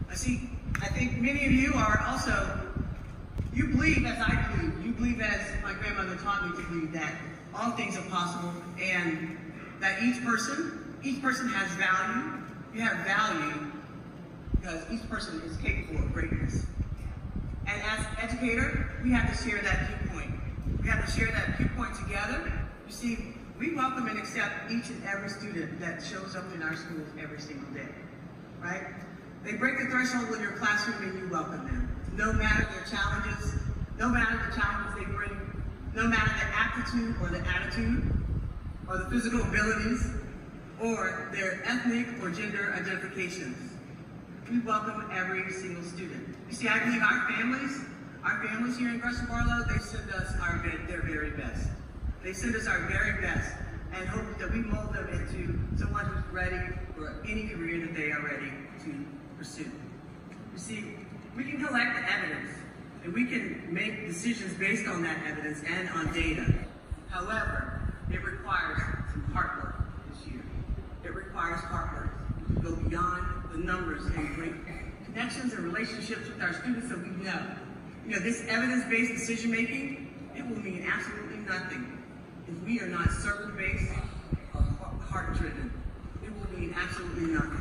I think many of you are also, you believe as I believe, you believe as my grandmother taught me to believe, that all things are possible and that each person has value. You have value because each person is capable of greatness. And as an educator, we have to share that viewpoint. We have to share that viewpoint together. You see, we welcome and accept each and every student that shows up in our schools every single day, right? They break the threshold in your classroom and you welcome them. No matter their challenges, no matter the challenges they bring, no matter the aptitude or the attitude, or the physical abilities, or their ethnic or gender identifications. We welcome every single student. You see, I believe our families here in Gresham Barlow, they send us their very best. They send us our very best and hope that we mold them into someone who's ready for any career that they are ready to pursue. You see, we can collect the evidence and we can make decisions based on that evidence and on data. However, it requires some hard work this year. It requires hard work to go beyond the numbers and create connections and relationships with our students so we know. You know, this evidence-based decision-making, it will mean absolutely nothing if we are not circle-based or heart-driven. It will mean absolutely nothing.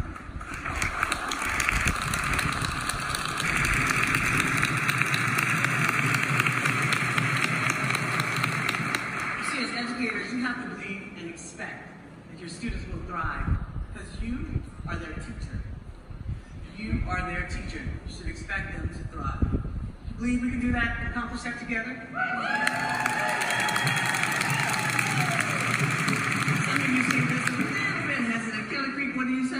You see, as educators, you have to believe and expect that your students will thrive because you are their teacher. You are their teacher. You should expect them to thrive. You believe we can do that and accomplish that together? Some of you seem just a little bit hesitant. Kelly Creek, what do you say?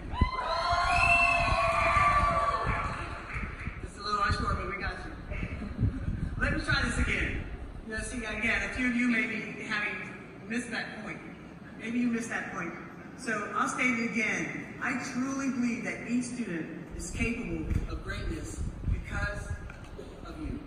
It's a little unsure, but we got you. Let me try this again. You know, see, again, a few of you may be having missed that point. Maybe you missed that point. So I'll state it again. I truly believe that each student is capable of greatness because of you.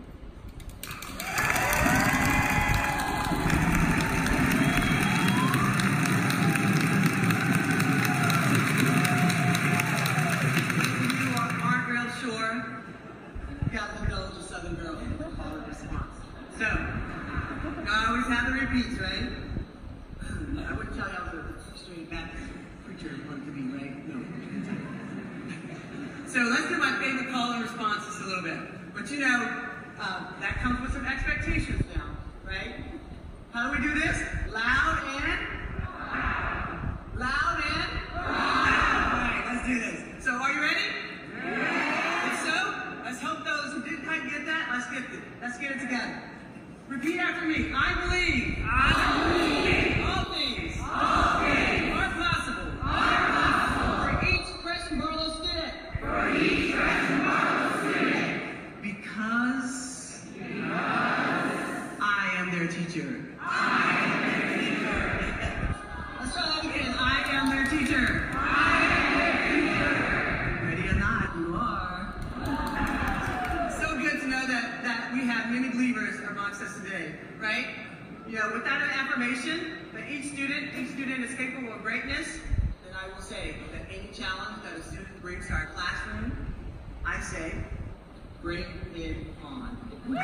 If you aren't real sure, you got to know the Southern girl and call it response. So, I always have the repeats, right? I wouldn't tell you I was a straight Baptist preacher wanted to be, right? No. So let's do my favorite call and response just a little bit. But you know, that comes with some expectations now, right? How do we do this? Loud and? Loud and? All right, let's do this. So are you ready? Yeah. If so, let's help those who didn't quite get that. Let's get it together. Repeat after me. I believe. All things are possible. For each Gresham Barlow student. Because I am their teacher. Let's try that again. I am their teacher. Ready or not, you are. So good to know that we have many believers amongst us today, right? You know, with that affirmation, that each student is capable of greatness, then I will say that any challenge that a student brings to our classroom, I say, bring it on.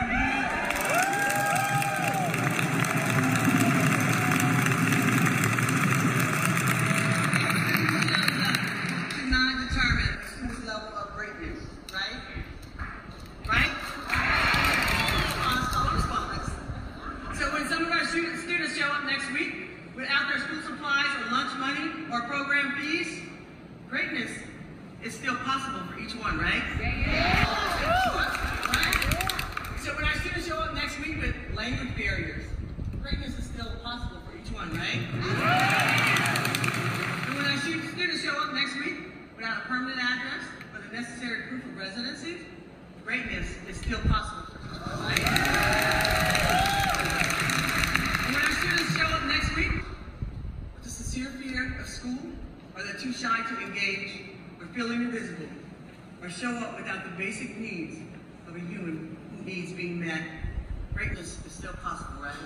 To not determine whose level of greatness, right? Right? Response. So when some of our students show up next week without their school supplies or lunch money or program fees, greatness is still possible for each one, right? Yeah. Right? So when our students show up next week with language barriers, greatness is still possible for each one, right? And when our students show up next week without a permanent address or the necessary proof of residency, greatness is still possible for each one, right? And when our students show up next week with a sincere fear of school, or they're too shy to engage, or feeling invisible, or show up without the basic needs of a human who needs being met, greatness is still possible, right?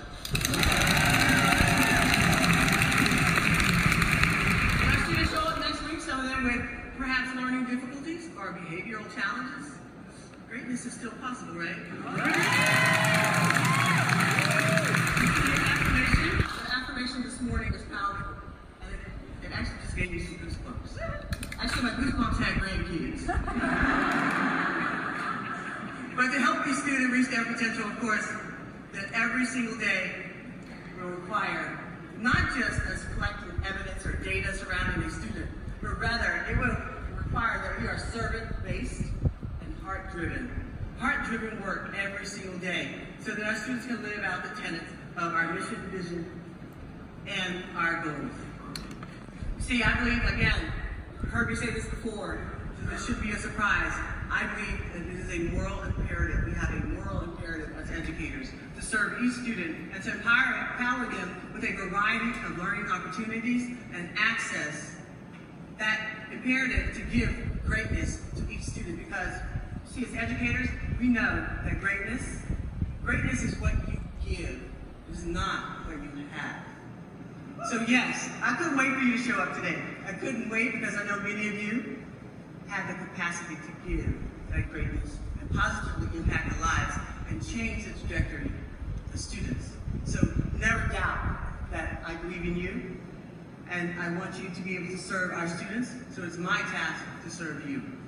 When our students show up next week, some of them with perhaps learning difficulties or behavioral challenges, greatness is still possible, right? The affirmation this morning is powerful, and it actually just gave me some goosebumps. Actually, my goosebumps had grandkids. But to help each student reach their potential, of course, that every single day will require not just us collecting evidence or data surrounding a student, but rather it will require that we are servant-based and heart-driven work every single day, so that our students can live out the tenets of our mission, vision, and our goals. See, I believe, again, you've heard me say this before, so this should be a surprise. I believe that it is a moral imperative. We have a moral imperative as educators to serve each student and to empower them with a variety of learning opportunities and access that imperative to give greatness to each student. Because, see, as educators, we know that greatness is what you give, it is not what you have. So yes, I couldn't wait for you to show up today. I couldn't wait because I know many of you have the capacity to give that greatness and positively impact the lives and change the trajectory of the students. So never doubt that I believe in you, and I want you to be able to serve our students, so it's my task to serve you.